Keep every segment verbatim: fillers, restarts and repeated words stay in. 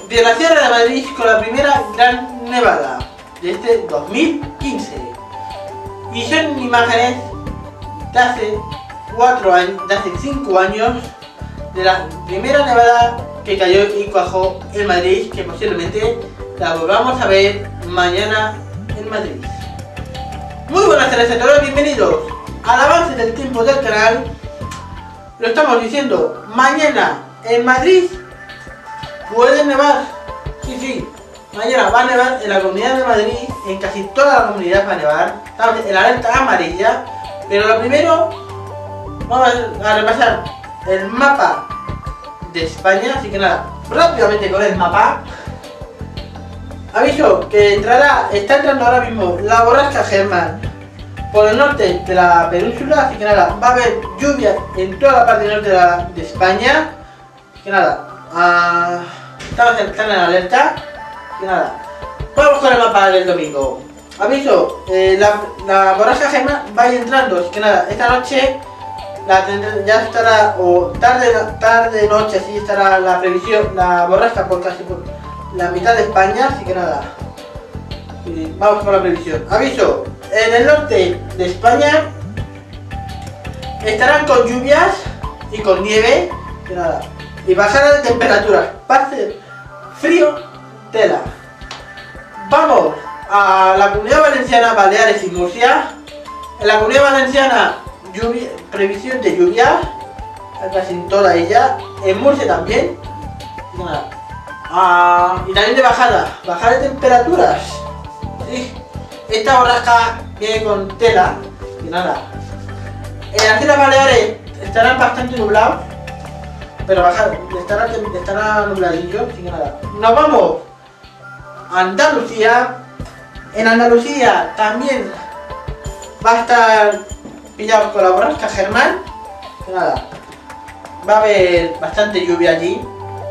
de la Sierra de Madrid con la primera gran nevada de este dos mil quince. Y son imágenes de hace cuatro años, de hace cinco años, de la primera nevada que cayó y cuajó en Madrid, que posiblemente la volvamos a ver mañana en Madrid. Muy buenas tardes a todos, bienvenidos al avance del tiempo del canal. Lo estamos diciendo, mañana en Madrid puede nevar. Sí, sí, mañana va a nevar en la Comunidad de Madrid, en casi toda la comunidad va a nevar. Estamos en la alerta amarilla, pero lo primero vamos a repasar el mapa de España, así que nada, rápidamente con el mapa. Aviso que entrará, está entrando ahora mismo la borrasca Germán por el norte de la península, así que nada, va a haber lluvia en toda la parte norte de, la, de España, así que nada, uh, estamos en alerta, así que nada, vamos con el mapa del domingo. Aviso, eh, la, la borrasca Germán va a ir entrando, así que nada, esta noche la tendré, ya estará, o tarde, tarde noche, así estará la previsión, la borrasca por casi por la mitad de España, así que nada, y vamos con la previsión. Aviso, en el norte de España estarán con lluvias y con nieve, que nada, y bajada de temperaturas, pase frío, tela. Vamos a la Comunidad Valenciana, Baleares y Murcia. En la Comunidad Valenciana, lluvia, previsión de lluvia, casi en toda ella. En Murcia también, que nada. Ah, y también de bajada, bajada de temperaturas. Sí. Esta borrasca viene con tela y nada. En las Islas Baleares estarán bastante nublados, pero bajar, estará, estará nubladillo, así que nada. Nos vamos a Andalucía. En Andalucía también va a estar pillado con la borrasca Germán, que nada. Va a haber bastante lluvia allí.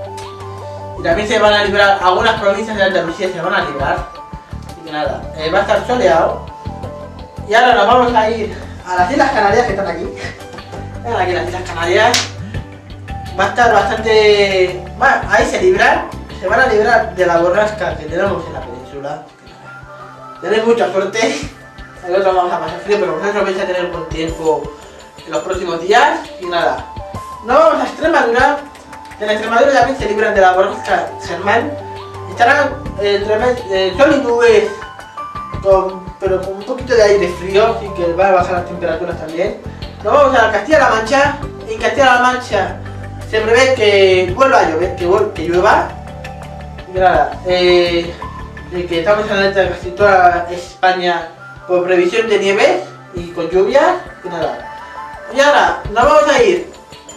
Y también se van a librar, algunas provincias de Andalucía se van a librar. Así que nada, eh, va a estar soleado. Y ahora nos vamos a ir a las Islas Canarias, que están aquí. Están aquí las Islas Canarias. Va a estar bastante... Bueno, ahí se libran. Se van a librar de la borrasca que tenemos en la península. Tenéis mucha suerte. Nosotros vamos a pasar frío, pero vosotros vais a tener buen tiempo en los próximos días. Y nada, nos vamos a Extremadura. En Extremadura también se libran de la borrasca Germán. Estarán entre eh, sol y nubes, con, pero con un poquito de aire frío, así que va a bajar las temperaturas también. Nos vamos a Castilla-La Mancha. En Castilla-La Mancha se prevé que vuelva a llover, que, que llueva. Y nada, eh, de que estamos en la alerta de casi toda España por previsión de nieve y con lluvia. Y nada. Y ahora nos vamos a ir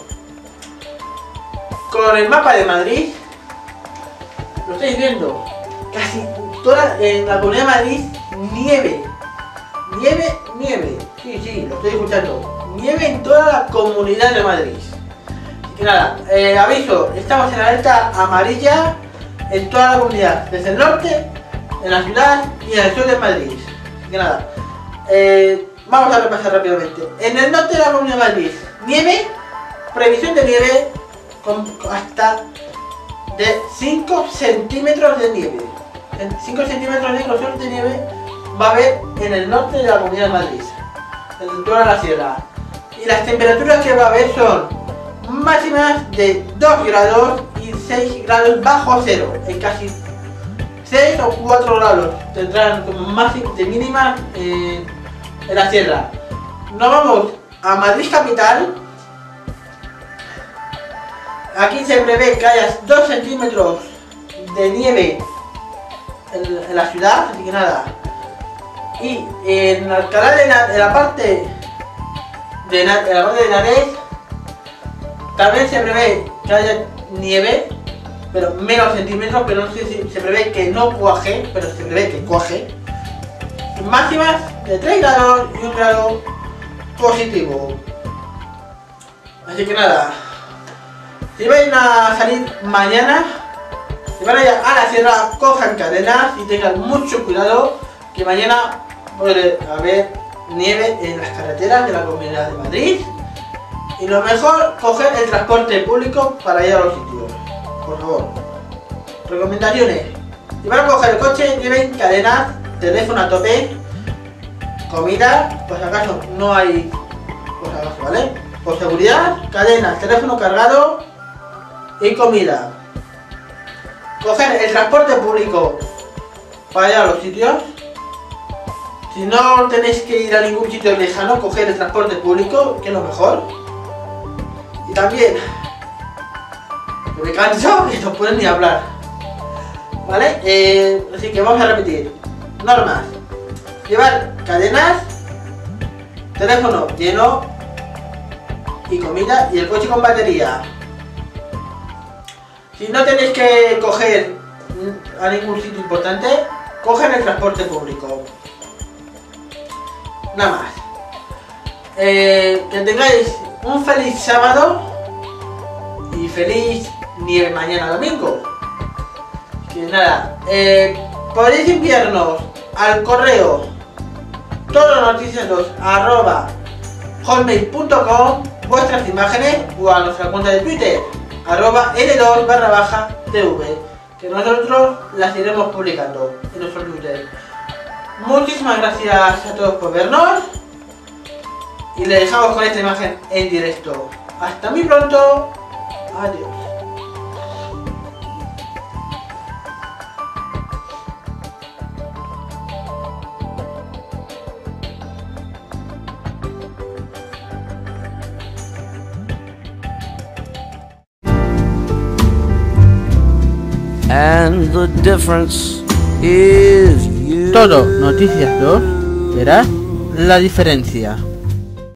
con el mapa de Madrid. Lo estáis viendo, casi toda en la Comunidad de Madrid, nieve, nieve, nieve, sí, sí, lo estoy escuchando, nieve en toda la Comunidad de Madrid. Así que nada, eh, aviso, estamos en la alerta amarilla en toda la comunidad, desde el norte, en la ciudad y en el sur de Madrid. Así que nada, eh, vamos a repasar rápidamente. En el norte de la Comunidad de Madrid, nieve, previsión de nieve con hasta de cinco centímetros de nieve. cinco centímetros de grosor de nieve va a haber en el norte de la Comunidad de Madrid, en toda la sierra. Y las temperaturas que va a haber son máximas de dos grados y seis grados bajo cero. En casi seis o cuatro grados tendrán como máximo de mínima eh, en la sierra. Nos vamos a Madrid capital. Aquí se prevé que haya dos centímetros de nieve en, en la ciudad, así que nada. Y en Alcalá de Henares, en la parte de, en la parte de Henares, también se prevé que haya nieve, pero menos centímetros, pero no sé si se prevé que no cuaje, pero se prevé que cuaje. Máximas de tres grados y un grado positivo. Así que nada. Si van a salir mañana, si van a ir a la sierra, cojan cadenas y tengan mucho cuidado, que mañana puede haber nieve en las carreteras de la Comunidad de Madrid. Y lo mejor, coger el transporte público para ir a los sitios, por favor. recomendaciones. Si van a coger el coche, lleven cadenas, teléfono a tope, comida, por si acaso no hay, por si acaso, ¿vale? Por seguridad, cadenas, teléfono cargado y comida. Coger el transporte público para ir a los sitios. Si no tenéis que ir a ningún sitio lejano, coger el transporte público, que es lo mejor. Y también, me canso que no pueden ni hablar. ¿Vale? Eh, así que vamos a repetir. Normas. Llevar cadenas, teléfono lleno y comida y el coche con batería. Si no tenéis que coger a ningún sitio importante, cogen el transporte público. Nada más. Eh, que tengáis un feliz sábado y feliz nieve mañana domingo. Que nada, eh, podéis enviarnos al correo todosnoticiados arroba hotmail punto com vuestras imágenes o a nuestra cuenta de Twitter arroba L dos barra baja tv, que nosotros las iremos publicando en nuestro Twitter. Muchísimas gracias a todos por vernos y le dejamos con esta imagen en directo. Hasta muy pronto. Adiós. And the difference is you. Todo Noticias dos verás la diferencia.